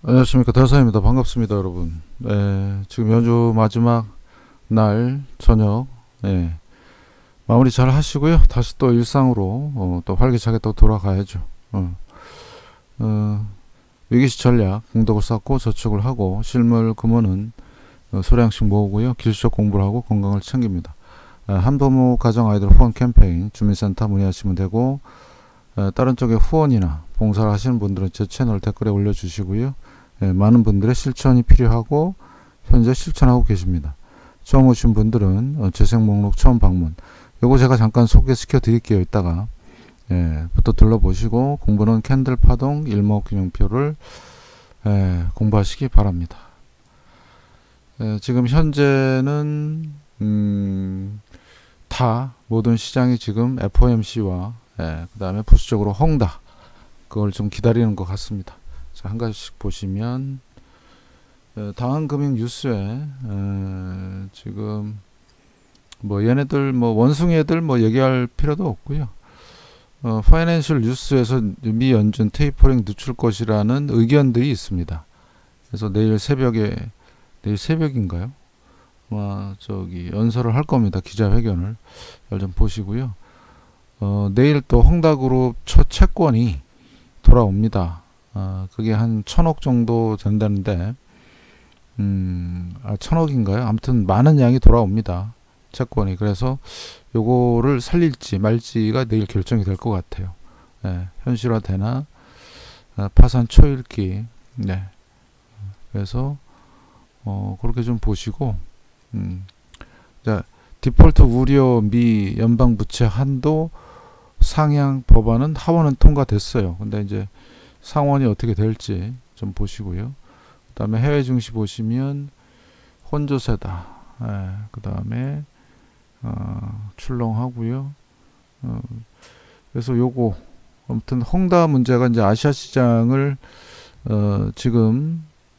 안녕하십니까, 대사입니다. 반갑습니다, 여러분. 지금 연주 마지막 날 저녁, 마무리 잘 하시고요. 다시 또 일상으로 또 활기차게 또 돌아가야죠. 위기시 전략 공덕을 쌓고 저축을 하고 실물 금원은 소량씩 모으고요. 길쇼 공부를 하고 건강을 챙깁니다. 한부모 가정 아이들 후원 캠페인 주민센터 문의하시면 되고, 다른 쪽에 후원이나 봉사를 하시는 분들은 제 채널 댓글에 올려주시고요. 많은 분들의 실천이 필요하고 현재 실천하고 계십니다. 처음 오신 분들은 재생 목록 처음 방문, 요거 제가 잠깐 소개시켜 드릴게요. 이따가 부터 둘러보시고 공부는 캔들 파동 일목균형표를 공부하시기 바랍니다. 지금 현재는 다 모든 시장이 지금 FOMC와 그 다음에 부수적으로 헝다, 그걸 좀 기다리는 것 같습니다. 자, 한 가지씩 보시면 당한금융 뉴스에 지금 뭐 얘네들 뭐 원숭이 애들 뭐 얘기할 필요도 없고요. 파이낸셜 뉴스에서 미 연준 테이퍼링 늦출 것이라는 의견들이 있습니다. 그래서 내일 새벽인가요? 저기 연설을 할 겁니다. 기자회견을 좀 보시고요. 내일 또 헝다그룹 첫 채권이 돌아옵니다. 그게 한 1000억 정도 된다는데, 1000억인가요? 아무튼 많은 양이 돌아옵니다. 채권이. 그래서 요거를 살릴지 말지가 내일 결정이 될 것 같아요. 현실화되나, 파산 초읽기. 그래서, 그렇게 좀 보시고, 자, 디폴트 우려 미 연방부채 한도 상향 법안은 하원은 통과됐어요. 근데 이제 상원이 어떻게 될지 좀 보시고요. 그 다음에 해외 증시 보시면 혼조세다. 그 다음에 출렁하고요. 그래서 요거 아무튼 헝다 문제가 이제 아시아 시장을 지금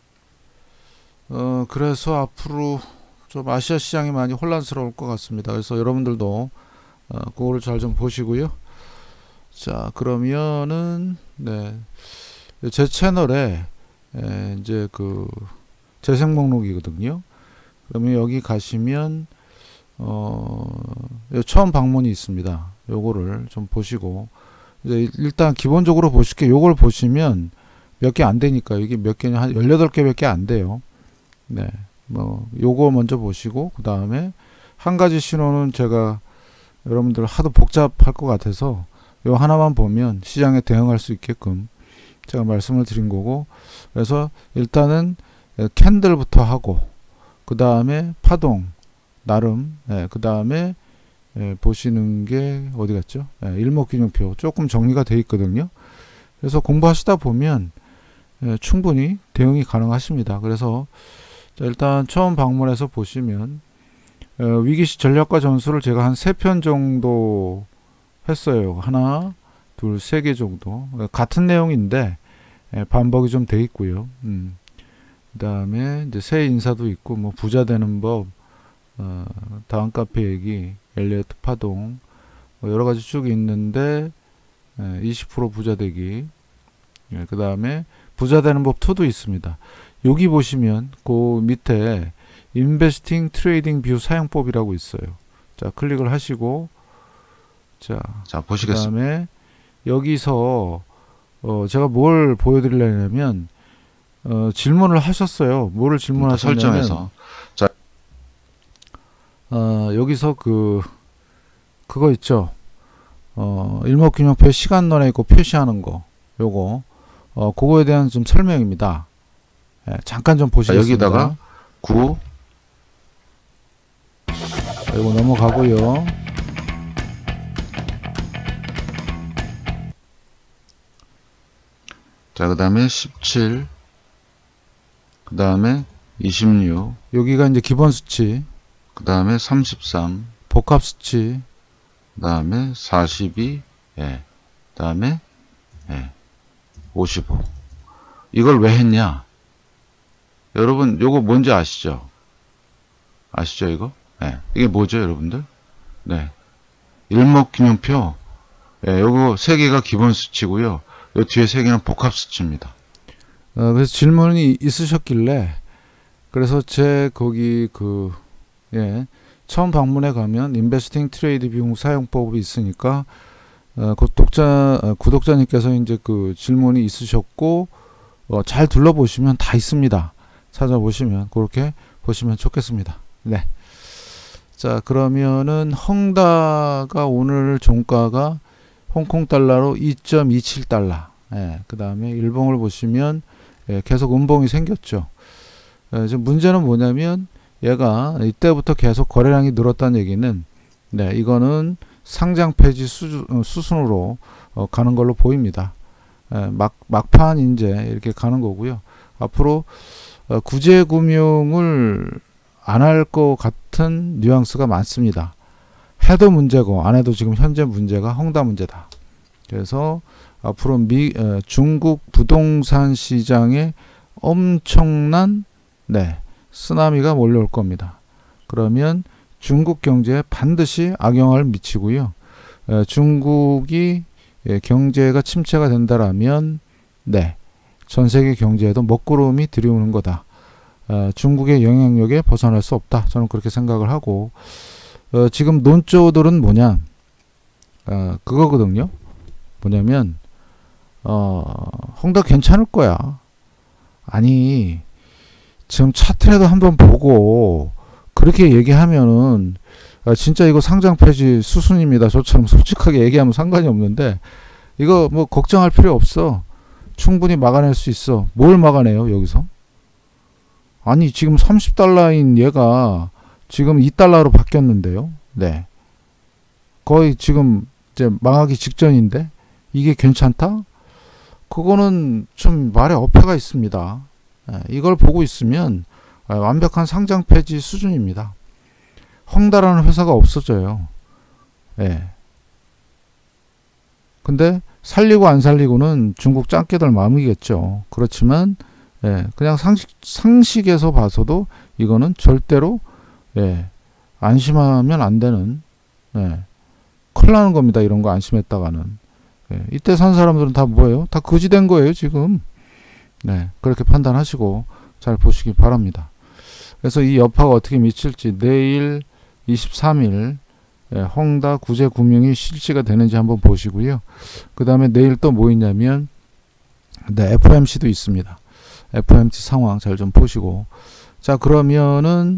그래서 앞으로 좀 아시아 시장이 많이 혼란스러울 것 같습니다. 그래서 여러분들도 그거를 잘 좀 보시고요. 자, 그러면은 제 채널에 이제 그 재생 목록이거든요. 그러면 여기 가시면 처음 방문이 있습니다. 요거를 좀 보시고, 이제 일단 기본적으로 보실게. 요걸 보시면 몇 개 안 되니까, 이게 몇 개냐, 한 18개밖에 안 돼요. 뭐 요거 먼저 보시고, 그 다음에 한 가지 신호는 제가 여러분들 하도 복잡할 것 같아서 요 하나만 보면 시장에 대응할 수 있게끔 제가 말씀을 드린 거고, 그래서 일단은 캔들부터 하고, 그 다음에 파동 나름, 그 다음에 보시는 게 어디 갔죠? 일목균형표 조금 정리가 돼 있거든요. 그래서 공부하시다 보면 충분히 대응이 가능하십니다. 그래서 일단 처음 방문해서 보시면 위기시 전략과 전술을 제가 한 3편 정도 했어요. 하나, 둘, 3개 정도. 같은 내용인데 반복이 좀 돼 있고요. 그 다음에 이제 새 인사도 있고, 뭐 부자 되는 법, 다음 카페 얘기, 엘리어트 파동, 뭐 여러 가지 쭉 있는데 20% 부자 되기. 그 다음에 부자 되는 법 2도 있습니다. 여기 보시면 그 밑에 인베스팅 트레이딩 뷰 사용법이라고 있어요. 자, 클릭을 하시고, 자 보시겠습니다. 그 다음에 여기서 제가 뭘 보여드리려면 질문을 하셨어요. 뭐를 질문하셨냐면 설정해서 자, 여기서 그거 있죠. 일목균형표 시간론에 있고 표시하는 거, 요거 그거에 대한 좀 설명입니다. 잠깐 좀 보시겠습니다. 여기다가 9 이거 넘어가고요. 자, 그 다음에 17, 그 다음에 26, 여기가 이제 기본 수치, 그 다음에 33, 복합 수치, 그 다음에 42, 그 다음에 55. 이걸 왜 했냐? 여러분, 요거 뭔지 아시죠? 아시죠, 이거? 이게 뭐죠, 여러분들? 일목균형표. 요거 3개가 기본 수치고요. 요 뒤에 3개는 복합 수치입니다. 그래서 질문이 있으셨길래, 그래서 제 거기 처음 방문해 가면 인베스팅 트레이드 비용 사용법이 있으니까 구독자님께서 이제 그 질문이 있으셨고 잘 둘러보시면 다 있습니다. 찾아보시면 그렇게 보시면 좋겠습니다. 네. 자, 그러면은 헝다가 오늘 종가가 홍콩 달러로 2.27달러. 예, 그 다음에 일봉을 보시면 계속 음봉이 생겼죠. 지금 문제는 뭐냐면 얘가 이때부터 계속 거래량이 늘었다는 얘기는, 네, 이거는 상장 폐지 수순으로 가는 걸로 보입니다. 막판 이제 이렇게 가는 거고요. 앞으로 구제금융을 안 할 것 같은 뉘앙스가 많습니다. 해도 문제고 안 해도 지금 현재 문제가 헝다 문제다. 그래서 앞으로 중국 부동산 시장에 엄청난 쓰나미가 몰려올 겁니다. 그러면 중국 경제에 반드시 악영향을 미치고요. 중국이 경제가 침체가 된다라면 전 세계 경제에도 먹구름이 들이오는 거다. 중국의 영향력에 벗어날 수 없다. 저는 그렇게 생각을 하고, 지금 논조들은 뭐냐, 그거거든요. 뭐냐면 헝다 괜찮을 거야. 아니, 지금 차트라도 한번 보고 그렇게 얘기하면은 진짜 이거 상장 폐지 수순입니다. 저처럼 솔직하게 얘기하면 상관이 없는데, 이거 뭐 걱정할 필요 없어. 충분히 막아낼 수 있어. 뭘 막아내요 여기서? 아니, 지금 30달러인 얘가 지금 2달러로 바뀌었는데요. 네. 거의 지금 이제 망하기 직전인데 이게 괜찮다? 그거는 좀 말에 어폐가 있습니다. 이걸 보고 있으면 완벽한 상장 폐지 수준입니다. 헝다라는 회사가 없어져요. 근데 살리고 안 살리고는 중국 짱깨들 마음이겠죠. 그렇지만 그냥 상식에서 봐서도 이거는 절대로 안심하면 안 되는, 큰일 나는 겁니다. 이런 거 안심했다가는. 이때 산 사람들은 다 뭐예요? 다 거지된 거예요 지금. 그렇게 판단하시고 잘 보시기 바랍니다. 그래서 이 여파가 어떻게 미칠지 내일 23일 헝다 구제금융이 실시가 되는지 한번 보시고요. 그 다음에 내일 또 뭐 있냐면 FOMC도 있습니다. FOMC 상황 잘 좀 보시고, 자, 그러면은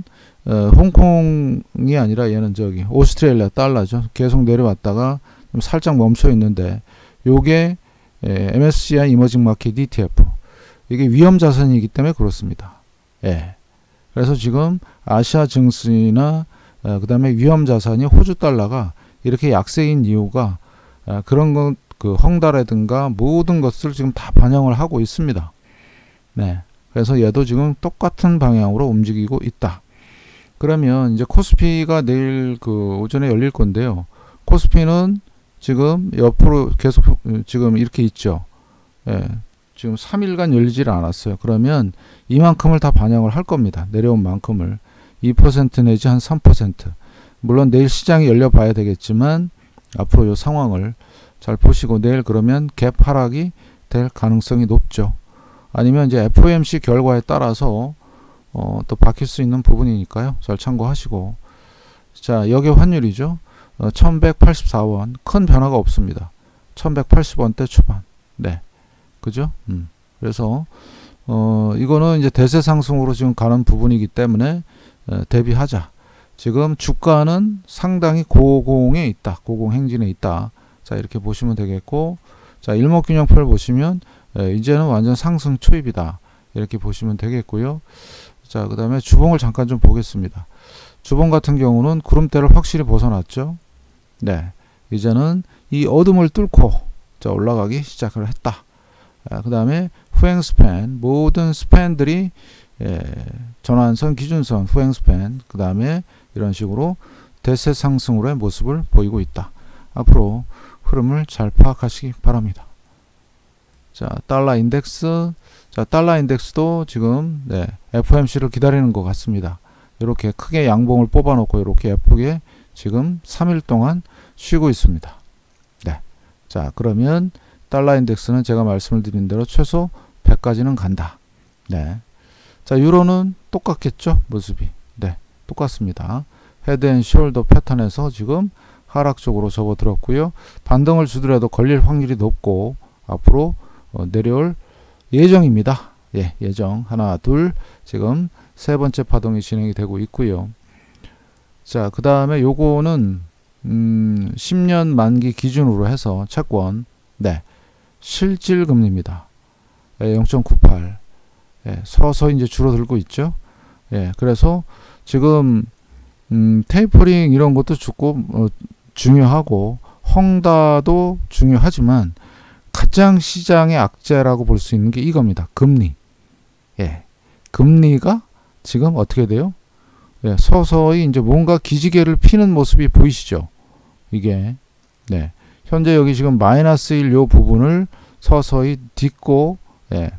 홍콩이 아니라 얘는 저기 오스트레일리아 달러죠. 계속 내려왔다가 좀 살짝 멈춰 있는데, 요게 MSCI 이머징 마켓 ETF, 이게 위험 자산이기 때문에 그렇습니다. 그래서 지금 아시아 증시나 그 다음에 위험 자산이 호주 달러가 이렇게 약세인 이유가 그런 것, 그 헝다라든가 모든 것을 지금 다 반영을 하고 있습니다. 그래서 얘도 지금 똑같은 방향으로 움직이고 있다. 그러면 이제 코스피가 내일 그 오전에 열릴 건데요. 코스피는 지금 옆으로 계속 지금 이렇게 있죠. 지금 3일간 열리질 않았어요. 그러면 이만큼을 다 반영을 할 겁니다. 내려온 만큼을 2% 내지 한 3%. 물론 내일 시장이 열려 봐야 되겠지만 앞으로 이 상황을 잘 보시고, 내일 그러면 갭 하락이 될 가능성이 높죠. 아니면 이제 FOMC 결과에 따라서 또 바뀔 수 있는 부분이니까요. 잘 참고하시고, 자, 역의 환율이죠. 1184원, 큰 변화가 없습니다. 1180원대 초반. 그죠? 그래서 이거는 이제 대세 상승으로 지금 가는 부분이기 때문에 대비하자. 지금 주가는 상당히 고공에 있다. 고공 행진에 있다. 자, 이렇게 보시면 되겠고, 자, 일목균형표를 보시면 이제는 완전 상승 초입이다. 이렇게 보시면 되겠고요. 자, 그 다음에 주봉을 잠깐 좀 보겠습니다. 주봉 같은 경우는 구름대를 확실히 벗어났죠. 이제는 이 어둠을 뚫고 자, 올라가기 시작을 했다. 그 다음에 후행 스팬, 모든 스팬들이 전환선, 기준선, 후행 스팬, 그 다음에 이런 식으로 대세 상승으로의 모습을 보이고 있다. 앞으로 흐름을 잘 파악하시기 바랍니다. 자, 달러 인덱스. 자, 달러 인덱스도 지금 FOMC를 기다리는 것 같습니다. 이렇게 크게 양봉을 뽑아 놓고 이렇게 예쁘게 지금 3일 동안 쉬고 있습니다. 자, 그러면 달러 인덱스는 제가 말씀을 드린 대로 최소 100까지는 간다. 네. 자, 유로는 똑같겠죠? 모습이. 네. 똑같습니다. 헤드 앤 숄더 패턴에서 지금 하락 쪽으로 접어들었고요. 반등을 주더라도 걸릴 확률이 높고 앞으로 내려올 예정입니다. 예, 예정. 하나, 둘. 지금 세 번째 파동이 진행이 되고 있고요. 자, 그 다음에 요거는 10년 만기 기준으로 해서 채권, 네, 실질금리입니다. 예, 0.98. 예, 서서히 이제 줄어들고 있죠. 예, 그래서 지금 테이퍼링 이런 것도 중요하고 헝다도 중요하지만 가장 시장의 악재라고 볼 수 있는 게 이겁니다. 금리. 예, 금리가 지금 어떻게 돼요? 예, 서서히 이제 뭔가 기지개를 피는 모습이 보이시죠? 이게, 네, 현재 여기 지금 마이너스 1 요 부분을 서서히 딛고, 예,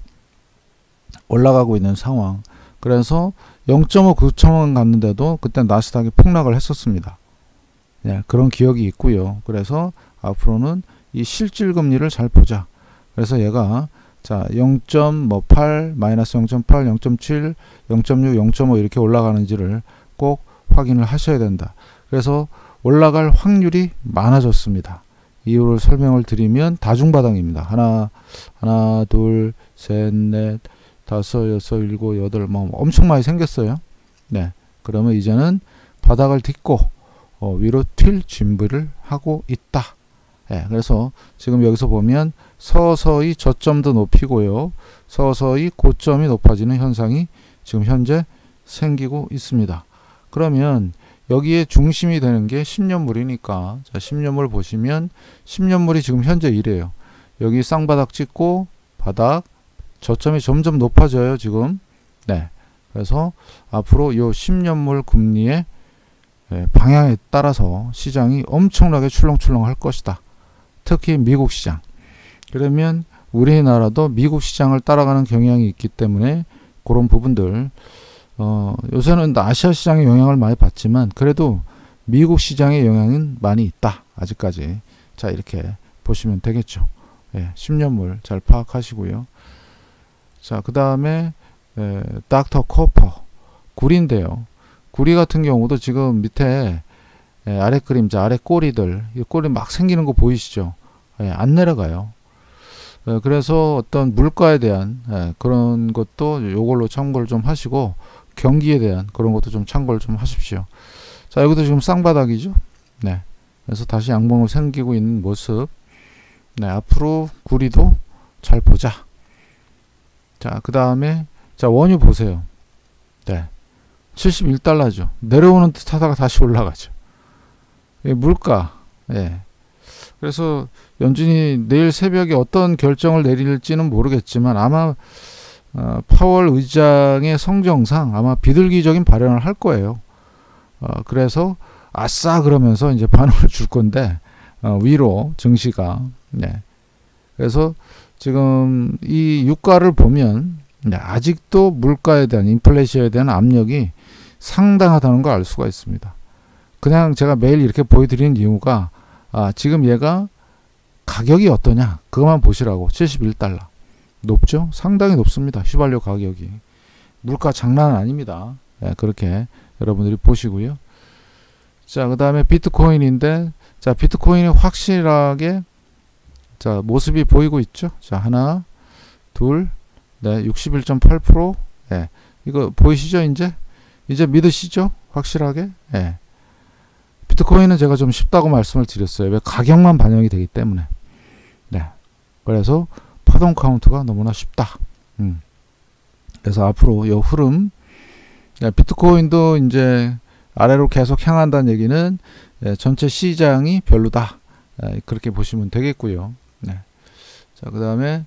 올라가고 있는 상황. 그래서 0.5 9천원 갔는데도 그때 나스닥이 폭락을 했었습니다. 예, 그런 기억이 있고요. 그래서 앞으로는 이 실질금리를 잘 보자. 그래서 얘가 자 0.8, 마이너스 0.8, 0.7, 0.6, 0.5 이렇게 올라가는지를 꼭 확인을 하셔야 된다. 그래서 올라갈 확률이 많아졌습니다. 이유를 설명을 드리면 다중바닥입니다. 하나, 둘, 셋, 넷, 다섯, 여섯, 일곱, 여덟, 뭐 엄청 많이 생겼어요. 네, 그러면 이제는 바닥을 딛고 위로 튈 준비를 하고 있다. 예, 그래서 지금 여기서 보면 서서히 저점도 높이고요. 서서히 고점이 높아지는 현상이 지금 현재 생기고 있습니다. 그러면 여기에 중심이 되는 게 10년물이니까 자, 10년물 보시면 10년물이 지금 현재 이래요. 여기 쌍바닥 찍고 바닥 저점이 점점 높아져요. 지금. 네. 그래서 앞으로 이 10년물 금리의 방향에 따라서 시장이 엄청나게 출렁출렁 할 것이다. 특히 미국 시장. 그러면 우리나라도 미국 시장을 따라가는 경향이 있기 때문에 그런 부분들 요새는 아시아 시장의 영향을 많이 받지만 그래도 미국 시장의 영향은 많이 있다. 아직까지. 자, 이렇게 보시면 되겠죠. 예, 10년물 잘 파악하시고요. 자, 그 다음에 닥터 코퍼 구리인데요. 구리 같은 경우도 지금 밑에 아래 그림자, 아래 꼬리들, 이 꼬리 막 생기는 거 보이시죠? 예, 안 내려가요. 그래서 어떤 물가에 대한 그런 것도 요걸로 참고를 좀 하시고 경기에 대한 그런 것도 좀 참고를 좀 하십시오. 자, 여기도 지금 쌍바닥이죠. 네. 그래서 다시 양봉을 생기고 있는 모습. 네, 앞으로 구리도 잘 보자. 자, 그 다음에 자, 원유 보세요. 네. 71달러죠. 내려오는 듯 하다가 다시 올라가죠. 예, 물가. 예. 그래서 연준이 내일 새벽에 어떤 결정을 내릴지는 모르겠지만 아마 파월 의장의 성정상 아마 비둘기적인 발언을 할 거예요. 그래서 아싸 그러면서 이제 반응을 줄 건데 위로 증시가. 네. 그래서 지금 이 유가를 보면 아직도 물가에 대한 인플레이션에 대한 압력이 상당하다는 걸 알 수가 있습니다. 그냥 제가 매일 이렇게 보여드리는 이유가 지금 얘가 가격이 어떠냐 그것만 보시라고. 71달러 높죠? 상당히 높습니다. 휘발유 가격이. 물가 장난은 아닙니다. 네, 그렇게 여러분들이 보시고요. 자, 그 다음에 비트코인인데 자, 비트코인이 확실하게 자, 모습이 보이고 있죠. 자, 하나, 둘, 네, 61.8%. 네, 이거 보이시죠? 이제 믿으시죠? 확실하게. 네. 비트코인은 제가 좀 쉽다고 말씀을 드렸어요. 왜? 가격만 반영이 되기 때문에. 네. 그래서 파동 카운트가 너무나 쉽다. 그래서 앞으로 이 흐름, 네, 비트코인도 이제 아래로 계속 향한다는 얘기는 전체 시장이 별로다. 그렇게 보시면 되겠고요. 네. 자, 그 다음에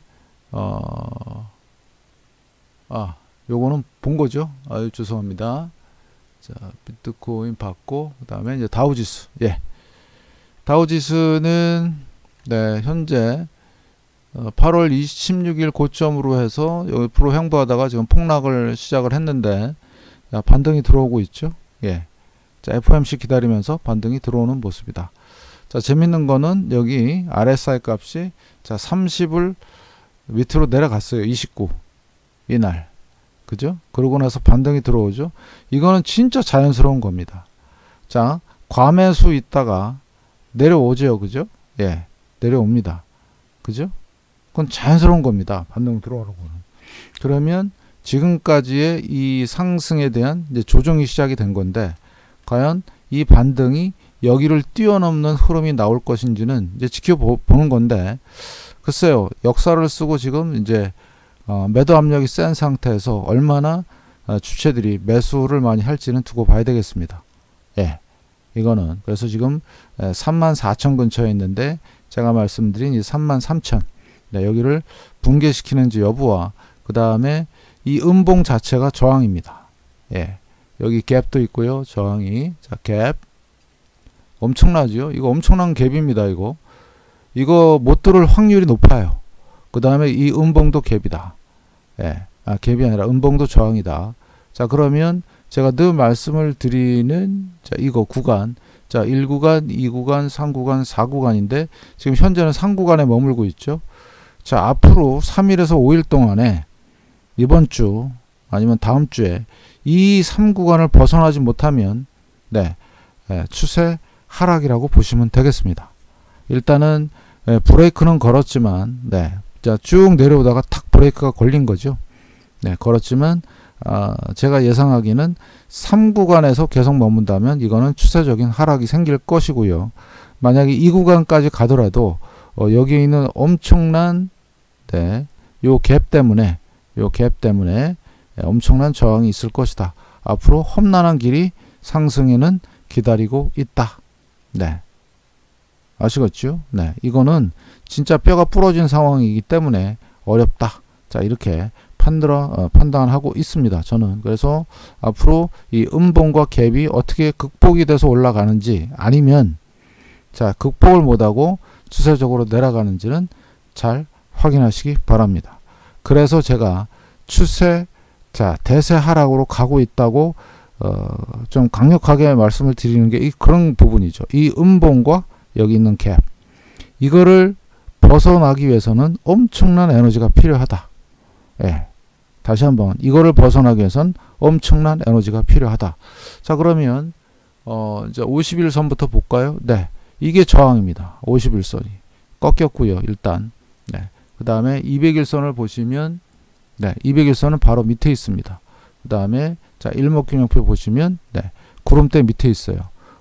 요거는 본 거죠. 아유, 죄송합니다. 자, 비트코인 받고 그 다음에 이제 다우지수. 예. 다우지수는 네, 현재 8월 16일 고점으로 해서 옆으로 횡보하다가 지금 폭락을 시작을 했는데 반등이 들어오고 있죠. 예. 자, FOMC 기다리면서 반등이 들어오는 모습이다. 자, 재밌는 거는 여기 RSI 값이 자 30을 밑으로 내려갔어요. 29. 이날. 그죠? 그러고 나서 반등이 들어오죠. 이거는 진짜 자연스러운 겁니다. 자, 과매수 있다가 내려오죠. 그죠? 예, 내려옵니다. 그죠? 그건 자연스러운 겁니다. 반등 들어오는 거는. 그러면 지금까지의 이 상승에 대한 이제 조정이 시작이 된 건데, 과연 이 반등이 여기를 뛰어넘는 흐름이 나올 것인지는 이제 지켜보는 건데, 글쎄요, 역사를 쓰고 지금 이제 매도 압력이 센 상태에서 얼마나 주체들이 매수를 많이 할지는 두고 봐야 되겠습니다. 예, 이거는 그래서 지금 34,000 근처에 있는데, 제가 말씀드린 이 33,000, 네, 여기를 붕괴시키는지 여부와 그 다음에 이 음봉 자체가 저항입니다. 예, 여기 갭도 있고요. 저항이, 자, 갭 엄청나죠. 이거 엄청난 갭입니다. 이거 못 들을 확률이 높아요. 그 다음에 이 음봉도 갭이다. 예, 갭이 아니라 음봉도 저항이다. 자, 그러면 제가 늘 말씀을 드리는, 자, 이거 구간, 자, 1구간, 2구간, 3구간, 4구간인데 지금 현재는 3구간에 머물고 있죠. 자, 앞으로 3일에서 5일 동안에 이번 주 아니면 다음 주에 이 3구간을 벗어나지 못하면, 네, 추세 하락이라고 보시면 되겠습니다. 일단은 브레이크는 걸었지만, 네, 자, 쭉 내려오다가 탁 브레이크가 걸린 거죠. 네, 걸었지만 제가 예상하기는 3구간에서 계속 머문다면 이거는 추세적인 하락이 생길 것이고요. 만약에 2구간까지 가더라도 여기 있는 엄청난, 네, 요 갭 때문에 엄청난 저항이 있을 것이다. 앞으로 험난한 길이 상승에는 기다리고 있다. 네, 아시겠죠? 네, 이거는 진짜 뼈가 부러진 상황이기 때문에 어렵다. 자, 이렇게 판단하고 있습니다. 저는. 그래서 앞으로 이 음봉과 갭이 어떻게 극복이 돼서 올라가는지, 아니면 자, 극복을 못하고 추세적으로 내려가는지는 잘 확인하시기 바랍니다. 그래서 제가 추세, 자, 대세 하락으로 가고 있다고 좀 강력하게 말씀을 드리는 게 그런 부분이죠. 이 음봉과 여기 있는 갭, 이거를 벗어나기 위해서는 엄청난 에너지가 필요하다. 예, 다시 한번 이거를 벗어나기 위해서는 엄청난 에너지가 필요하다. 자, 그러면 이제 51선부터 볼까요? 네, 이게 저항입니다. 51선이 꺾였고요. 일단, 네, 그 다음에 200일선을 보시면, 네, 200일선은 바로 밑에 있습니다. 그 다음에 자, 일목균형표 보시면, 네, 구름대 밑에 있어요.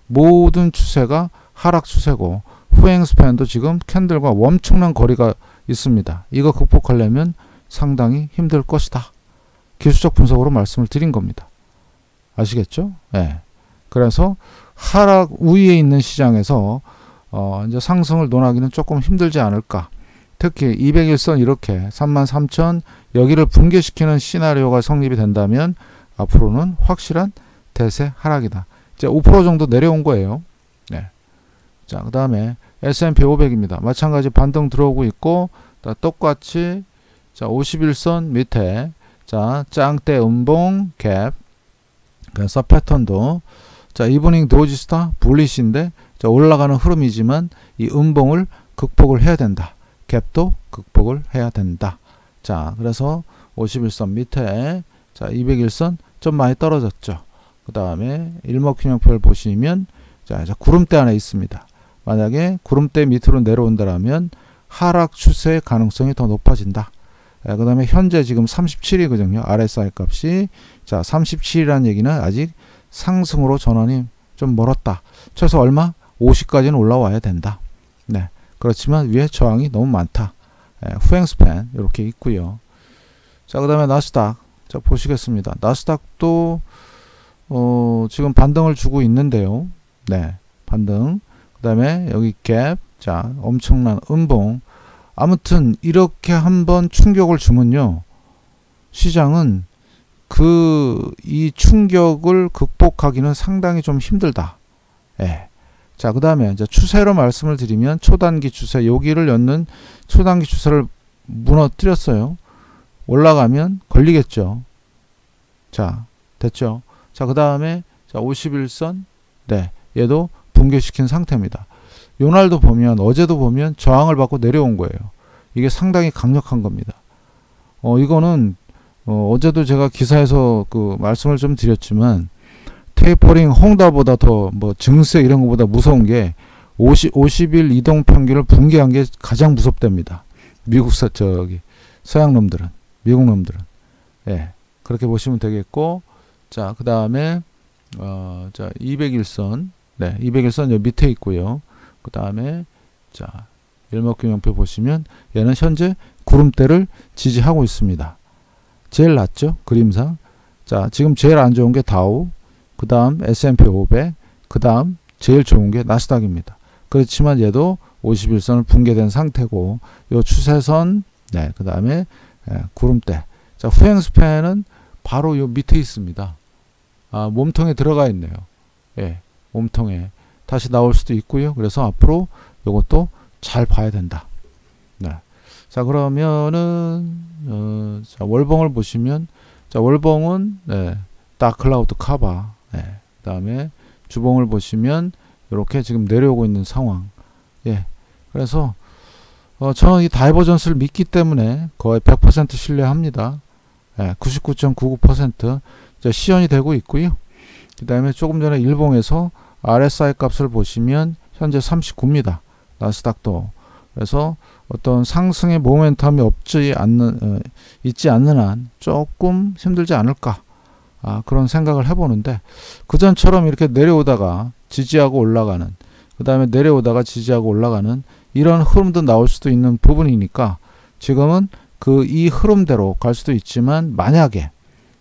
모든 추세가 하락 추세고, 후행 스팬도 지금 캔들과 엄청난 거리가 있습니다. 이거 극복하려면 상당히 힘들 것이다. 기술적 분석으로 말씀을 드린 겁니다. 아시겠죠? 네. 그래서 하락 우위에 있는 시장에서 이제 상승을 논하기는 조금 힘들지 않을까. 특히 200일선 이렇게 33,000 여기를 붕괴시키는 시나리오가 성립이 된다면 앞으로는 확실한 대세 하락이다. 이제 5% 정도 내려온 거예요. 네. 자, 그 다음에 S&P 500입니다. 마찬가지 반등 들어오고 있고, 똑같이 자, 51선 밑에, 자, 짱대 음봉 갭, 그래서 패턴도, 자, 이브닝 도지스타 불리시인데, 자, 올라가는 흐름이지만 이 음봉을 극복을 해야 된다. 갭도 극복을 해야 된다. 자, 그래서 51선 밑에, 자, 201선 좀 많이 떨어졌죠. 그 다음에 일목균형표를 보시면, 자, 구름대 안에 있습니다. 만약에 구름대 밑으로 내려온다면 하락 추세의 가능성이 더 높아진다. 그 다음에 현재 지금 37이거든요. RSI 값이. 자, 37이라는 얘기는 아직 상승으로 전환이 좀 멀었다. 최소 얼마? 50까지는 올라와야 된다. 네, 그렇지만 위에 저항이 너무 많다. 후행 스팬 이렇게 있고요. 자, 그 다음에 나스닥. 자, 보시겠습니다. 나스닥도 지금 반등을 주고 있는데요. 네, 반등. 그 다음에 여기 갭, 자, 엄청난 음봉. 아무튼 이렇게 한번 충격을 주면요, 시장은 이 충격을 극복하기는 상당히 좀 힘들다. 예. 자, 그 다음에 이제 추세로 말씀을 드리면 초단기 추세, 여기를 연 초단기 추세를 무너뜨렸어요. 올라가면 걸리겠죠. 자, 됐죠. 자, 그 다음에 자, 51선, 네, 얘도 붕괴시킨 상태입니다. 요날도 보면, 어제도 보면 저항을 받고 내려온 거예요. 이게 상당히 강력한 겁니다. 이거는 어제도 제가 기사에서 그 말씀을 좀 드렸지만 테이퍼링 홍다보다 더 뭐 증세 이런 것보다 무서운 게 50일 이동 평균을 붕괴한 게 가장 무섭답니다. 미국 서양 놈들은, 미국 놈들은. 예. 그렇게 보시면 되겠고, 자, 그 다음에, 자, 200일선. 네, 200일선 여기 밑에 있고요. 그 다음에, 자, 일목균형표 보시면 얘는 현재 구름대를 지지하고 있습니다. 제일 낮죠? 그림상. 자, 지금 제일 안 좋은 게 다우, 그 다음 S&P 500, 그 다음 제일 좋은 게 나스닥입니다. 그렇지만 얘도 51선을 붕괴된 상태고, 요 추세선, 네, 그 다음에 구름대. 자, 후행 스팬은 바로 요 밑에 있습니다. 아, 몸통에 들어가 있네요. 예, 몸통에 다시 나올 수도 있고요. 그래서 앞으로 요것도 잘 봐야 된다. 네. 자, 그러면은 자, 월봉을 보시면, 자, 월봉은 네, 다클라우드 카바. 네, 그다음에 주봉을 보시면 이렇게 지금 내려오고 있는 상황. 예. 그래서 저는 이 다이버전스를 믿기 때문에 거의 100% 신뢰합니다. 예, 99.99% 시연이 되고 있고요. 그 다음에 조금 전에 일봉에서 RSI 값을 보시면 현재 39입니다. 나스닥도. 그래서 어떤 상승의 모멘텀이 있지 않는 한 조금 힘들지 않을까. 그런 생각을 해보는데, 그전처럼 이렇게 내려오다가 지지하고 올라가는, 그 다음에 내려오다가 지지하고 올라가는 이런 흐름도 나올 수도 있는 부분이니까 지금은 이 흐름대로 갈 수도 있지만, 만약에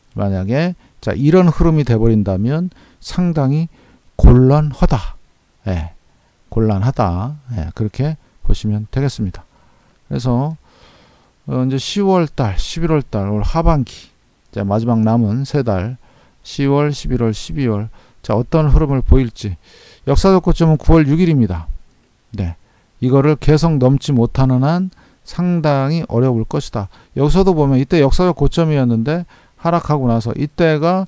자, 이런 흐름이 돼버린다면 상당히 곤란하다. 예, 곤란하다. 예, 그렇게 보시면 되겠습니다. 그래서 이제 10월달, 11월달 올 하반기, 자, 마지막 남은 3달 10월, 11월, 12월 자, 어떤 흐름을 보일지. 역사적 고점은 9월 6일입니다. 네, 이거를 계속 넘지 못하는 한 상당히 어려울 것이다. 여기서도 보면 이때 역사적 고점이었는데 하락하고 나서 이때가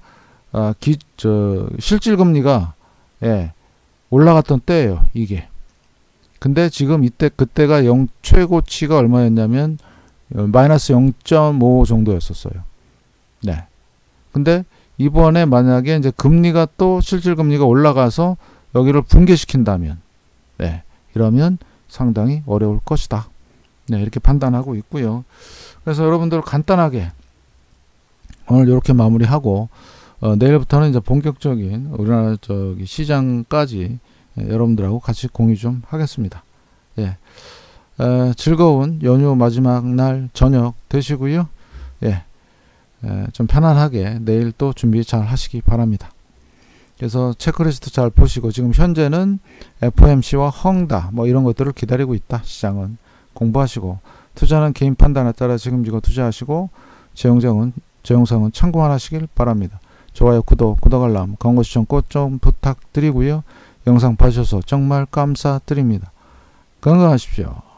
실질금리가 예, 올라갔던 때예요. 이게. 근데 지금 그때가 최고치가 얼마였냐면 마이너스 0.5 정도였었어요. 네. 근데 이번에 만약에 이제 금리가 또 실질금리가 올라가서 여기를 붕괴시킨다면, 네, 이러면 상당히 어려울 것이다. 네, 이렇게 판단하고 있고요. 그래서 여러분들 간단하게 오늘 이렇게 마무리하고 내일부터는 이제 본격적인 우리나라 시장까지 여러분들하고 같이 공유 좀 하겠습니다. 예, 즐거운 연휴 마지막 날 저녁 되시고요. 예, 좀 편안하게 내일 또 준비 잘 하시기 바랍니다. 그래서 체크리스트 잘 보시고, 지금 현재는 FOMC와 헝다 뭐 이런 것들을 기다리고 있다. 시장은 공부하시고, 투자는 개인 판단에 따라 지금 이거 투자하시고, 제 영상은 참고만 하시길 바랍니다. 좋아요, 구독 알람, 광고 시청 꼭 좀 부탁드리고요. 영상 봐주셔서 정말 감사드립니다. 건강하십시오.